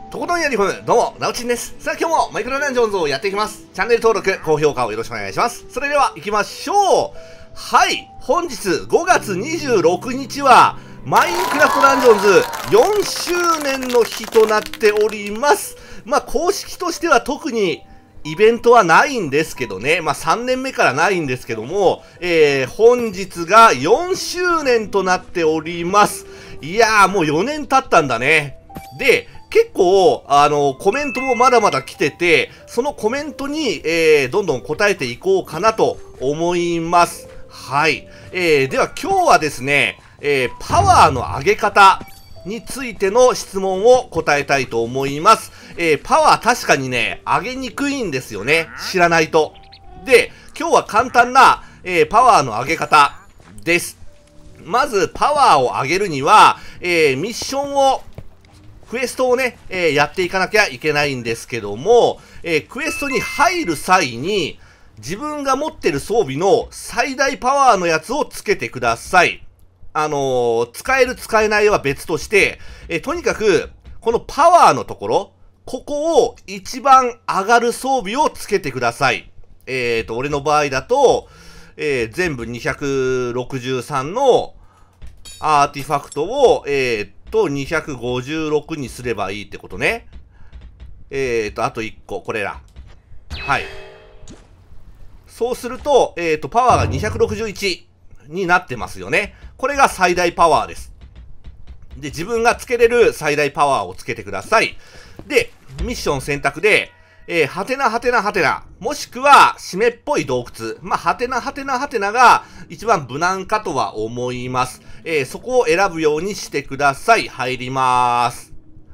とことんやり込む、どうも、なおちんです。さあ今日もマイクロダンジョンズをやっていきます。チャンネル登録、高評価をよろしくお願いします。それでは行きましょう。はい、本日5月26日は、マインクラフトダンジョンズ4周年の日となっております。まあ公式としては特にイベントはないんですけどね。まあ3年目からないんですけども、本日が4周年となっております。いやーもう4年経ったんだね。で、結構、コメントもまだまだ来てて、そのコメントに、どんどん答えていこうかなと思います。はい。では今日はですね、パワーの上げ方についての質問を答えたいと思います。パワー確かにね、上げにくいんですよね。知らないと。で、今日は簡単な、パワーの上げ方です。まず、パワーを上げるには、ミッションをクエストをね、やっていかなきゃいけないんですけども、クエストに入る際に、自分が持ってる装備の最大パワーのやつをつけてください。使える使えないは別として、とにかく、このパワーのところ、ここを一番上がる装備をつけてください。俺の場合だと、全部263のアーティファクトを、256にすればいいってことね。あと1個、これら。はい。そうすると、パワーが261になってますよね。これが最大パワーです。で、自分がつけれる最大パワーをつけてください。で、ミッション選択で、はてなはてなはてな、もしくは、湿っぽい洞窟。まあ、はてなはてなはてなが一番無難かとは思います。そこを選ぶようにしてください。入ります。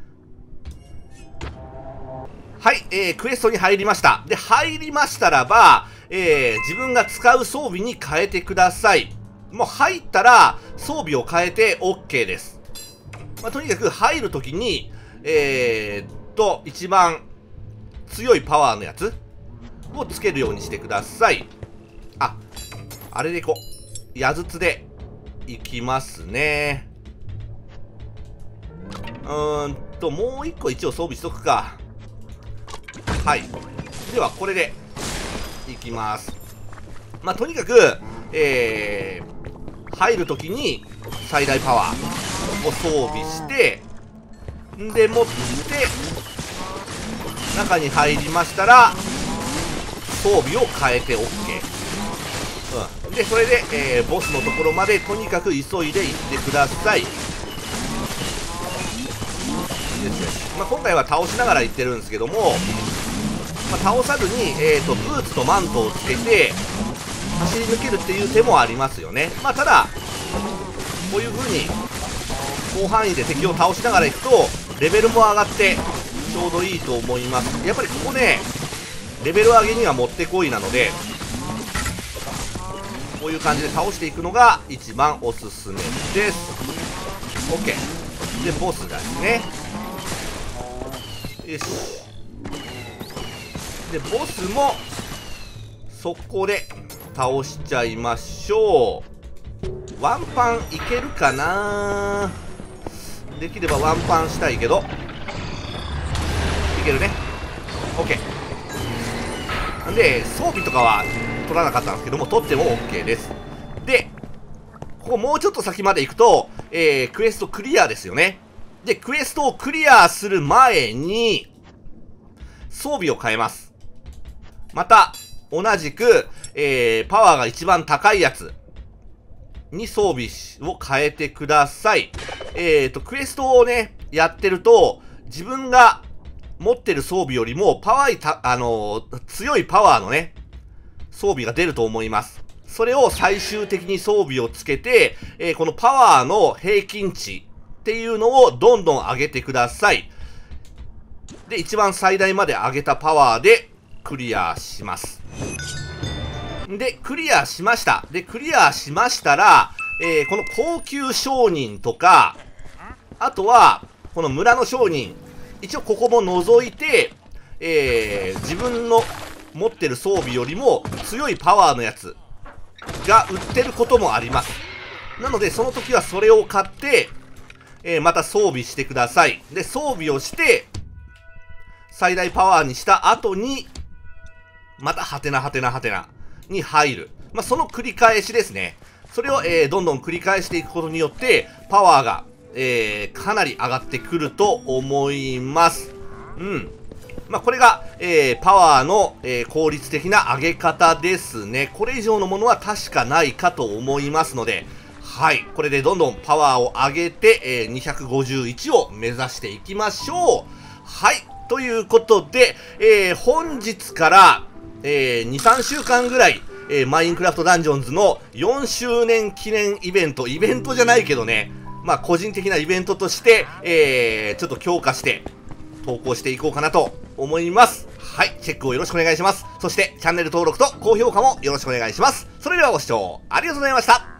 はい、クエストに入りました。で、入りましたらば、自分が使う装備に変えてください。もう入ったら、装備を変えて OK です。まあ、とにかく入るときに、一番、強いパワーのやつをつけるようにしてください。あれでいこう。矢筒でいきますね。もう一個一応装備しとくか。はい。では、これでいきます。まあ、とにかく、入るときに最大パワーを装備して、で、持って、中に入りましたら装備を変えて OK、でそれで、ボスのところまでとにかく急いで行ってください。まあ、今回は倒しながら行ってるんですけども、まあ、倒さずに、ブーツとマントをつけて走り抜けるっていう手もありますよね。まあ、ただこういう風に広範囲で敵を倒しながら行くとレベルも上がってちょうどいいと思います。やっぱりここね、レベル上げにはもってこいなので、こういう感じで倒していくのが一番おすすめです。 OK でボスですね。よし。でボスも速攻で倒しちゃいましょう。ワンパンいけるかな。できればワンパンしたいけどいけるね。 OK で装備とかは取らなかったんですけども、取っても OK です。でここもうちょっと先まで行くと、クエストクリアですよね。でクエストをクリアする前に装備を変えます。また同じく、パワーが一番高いやつに装備を変えてください。クエストをねやってると自分が持ってる装備よりも強いパワーのね、装備が出ると思います。それを最終的に装備をつけて、このパワーの平均値っていうのをどんどん上げてください。で、一番最大まで上げたパワーでクリアします。で、クリアしました。で、クリアしましたら、この高級商人とか、あとは、この村の商人、一応ここも除いて、自分の持ってる装備よりも強いパワーのやつが売ってることもあります。なのでその時はそれを買って、また装備してください。で装備をして最大パワーにした後に、またハテナハテナハテナに入る。まあ、その繰り返しですね。それを、どんどん繰り返していくことによって、パワーが、かなり上がってくると思います。うん。まあ、これが、パワーの、効率的な上げ方ですね。これ以上のものは確かないかと思いますので、はい。これでどんどんパワーを上げて、251を目指していきましょう。はい。ということで、本日から、2、3週間ぐらい、マインクラフトダンジョンズの4周年記念イベントじゃないけどね、まあ個人的なイベントとして、ちょっと強化して投稿していこうかなと思います。はい、チェックをよろしくお願いします。そしてチャンネル登録と高評価もよろしくお願いします。それではご視聴ありがとうございました。